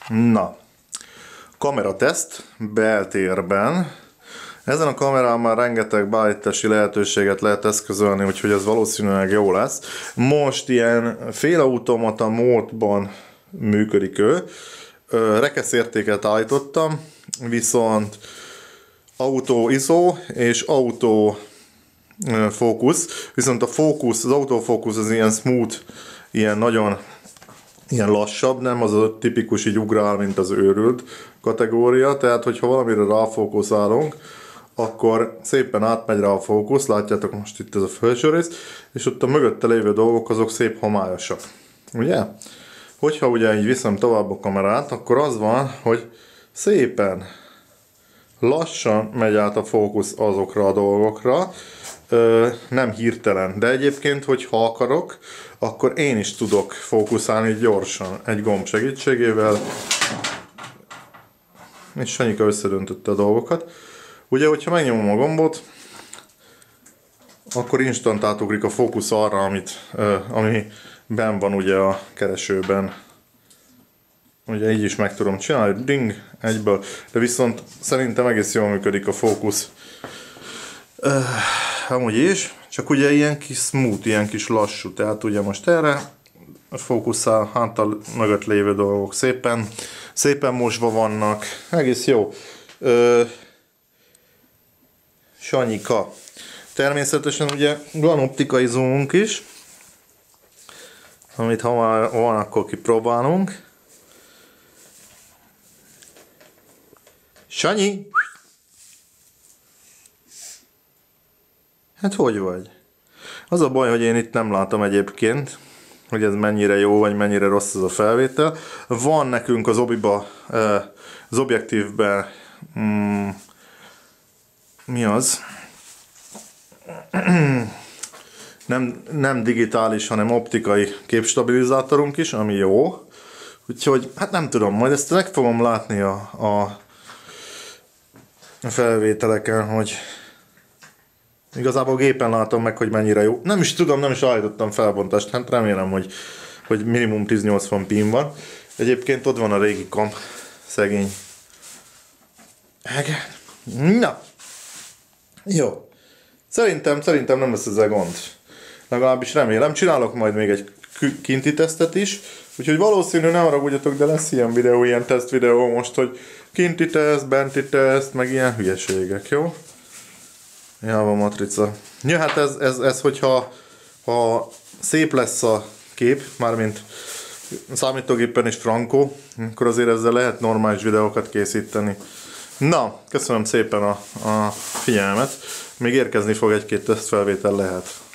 Na, kamerateszt beltérben. Ezen a kamerán már rengeteg beállítási lehetőséget lehet eszközölni, úgyhogy ez valószínűleg jó lesz. Most ilyen félautomata módban működik ő. Rekeszértéket állítottam, viszont autó ISO és autó fókusz, viszont a fókusz, az autofókusz az ilyen smooth, ilyen nagyon ilyen lassabb, nem az a tipikus így ugrál, mint az őrült kategória, tehát hogyha valamire ráfókuszálunk, akkor szépen átmegy rá a fókusz, látjátok most itt ez a felső rész, és ott a mögötte lévő dolgok azok szép homályosak. Ugye? Hogyha ugye így viszem tovább a kamerát, akkor az van, hogy szépen lassan megy át a fókusz azokra a dolgokra, nem hirtelen, de egyébként, hogyha akarok, akkor én is tudok fókuszálni gyorsan egy gomb segítségével. És Sanyika összedöntötte a dolgokat. Ugye, hogyha megnyomom a gombot, akkor instant átugrik a fókusz arra, ami benn van ugye a keresőben. Ugye így is meg tudom csinálni, ding, egyből. De viszont szerintem egész jól működik a fókusz. Amúgy is, csak ugye ilyen kis smooth, ilyen kis lassú. Tehát ugye most erre fókuszál, hátal mögött lévő dolgok szépen mosva vannak. Egész jó. Sanyika. Természetesen ugye van optikai zoomunk is, amit ha már van, akkor kipróbálunk. Sanyi! Hát hogy vagy? Az a baj, hogy én itt nem látom egyébként, hogy ez mennyire jó, vagy mennyire rossz ez a felvétel. Van nekünk az obiba, az objektívben, mi az? Nem digitális, hanem optikai képstabilizátorunk is, ami jó. Úgyhogy, hát nem tudom, majd ezt meg fogom látni a felvételeken, hogy igazából gépen látom meg, hogy mennyire jó. Nem is tudom, nem is állítottam felbontást, hát remélem, hogy minimum 1080 p van. Egyébként ott van a régi komp, szegény. Na, jó. Szerintem nem lesz ezzel gond. Legalábbis remélem. Csinálok majd még egy kinti tesztet is. Úgyhogy valószínű, ne haragudjatok, de lesz ilyen videó, ilyen teszt videó most, hogy kinti teszt, benti teszt, meg ilyen hülyeségek, jó? Java matrica. Ja, hát ez hogyha szép lesz a kép, mármint számítógépen is frankó, akkor azért ezzel lehet normális videókat készíteni. Na, köszönöm szépen a figyelmet. Még érkezni fog egy-két tesztfelvétel lehet.